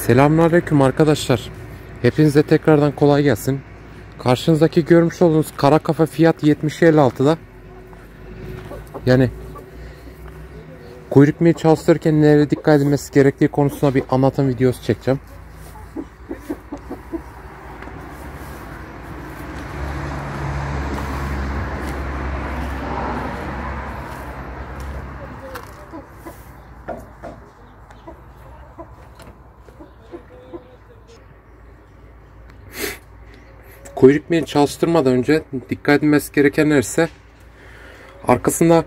Selamünaleyküm arkadaşlar. Hepinize tekrardan kolay gelsin. Karşınızdaki görmüş olduğunuz kara kafa Fiat 7056'da yani kuyruk mili çalıştırırken nereye dikkat edilmesi gerektiği konusunda bir anlatım videosu çekeceğim. Kuyruk mili çalıştırmadan önce dikkat edilmesi gerekenler ise arkasında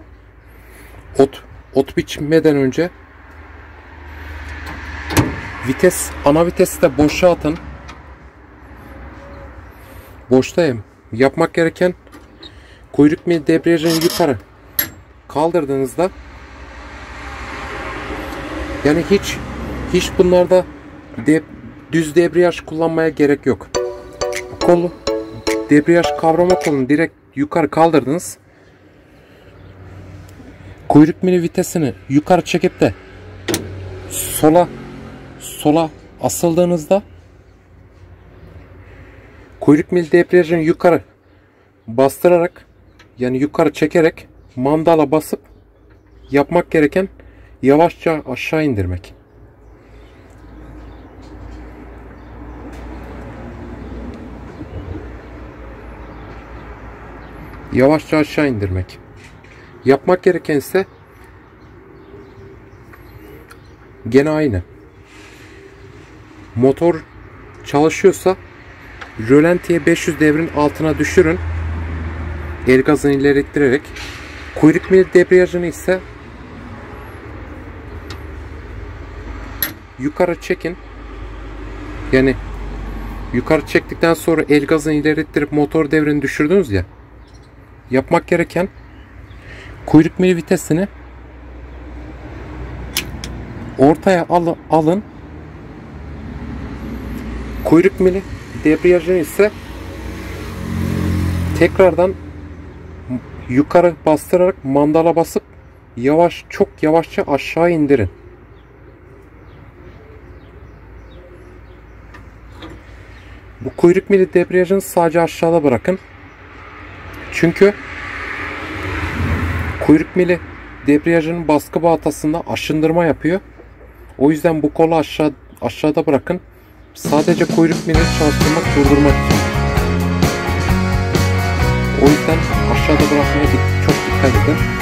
ot biçmeden önce ana vitesi de boşa atın. Boştayım. Yapmak gereken kuyruk mili debriyajını yukarı kaldırdığınızda yani hiç bunlarda düz debriyaj kullanmaya gerek yok. Kolu, debriyaj kavrama kolunu direkt yukarı kaldırdınız. Kuyruk mili vitesini yukarı çekip de sola asıldığınızda kuyruk mili debriyajını yukarı bastırarak yani yukarı çekerek mandala basıp yapmak gereken yavaşça aşağı indirmek. Yavaşça aşağı indirmek. Yapmak gereken ise gene aynı. Motor çalışıyorsa rölantiye 500 devrin altına düşürün. El gazını ileri ittirerek. Kuyruk mili debriyajını ise yukarı çekin. Yani yukarı çektikten sonra el gazını ileri ittirip motor devrini düşürdünüz ya. Yapmak gereken kuyruk mili vitesini ortaya alın. Kuyruk mili debriyajını ise tekrardan yukarı bastırarak mandala basıp çok yavaşça aşağı indirin. Bu kuyruk mili debriyajını sadece aşağıda bırakın. Çünkü kuyruk mili debriyajının baskı baltasında aşındırma yapıyor. O yüzden bu kolu aşağıda bırakın. Sadece kuyruk mili çalıştırmak, durdurmak için. O yüzden aşağıda bırakmaya çok dikkat edin.